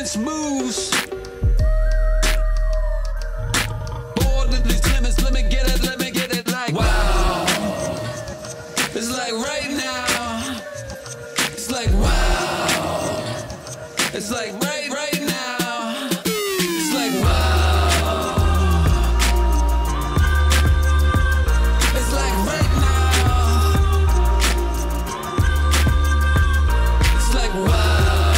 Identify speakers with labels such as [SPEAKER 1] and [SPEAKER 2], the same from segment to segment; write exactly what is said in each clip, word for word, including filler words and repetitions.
[SPEAKER 1] limits moves. Bored of these limits, let me get it, let me get it like wow. It's like right now. It's like wow. It's like right, right now. It's like wow. It's like right now. It's like wow.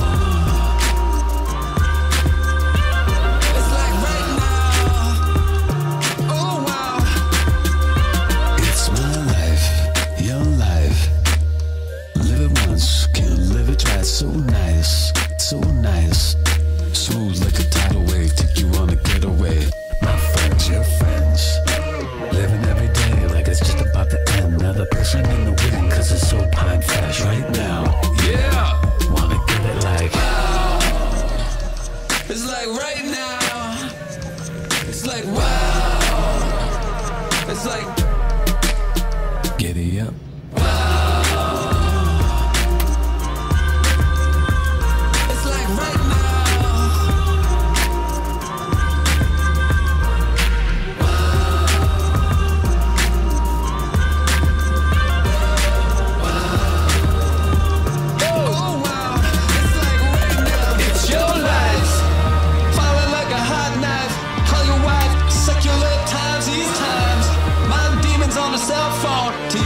[SPEAKER 1] It's like right now. Oh wow.
[SPEAKER 2] It's my life, your life. Live it once, can't live it twice. So nice, so nice. Smooth like a tidal wave, take you on a getaway. My friends, your friends. Living every day like it's just about to end. Now the person in the wind, cause it's so pine fresh right now.
[SPEAKER 1] Yeah.
[SPEAKER 2] Wanna get it like
[SPEAKER 1] wow. It's like right now. It's like wow. It's like
[SPEAKER 2] giddy up.
[SPEAKER 1] It's like right now. Oh wow. It's like right now. It's your life. Falling like a hot knife. Call your wife. Secular times these times. Mind demons on a cell phone.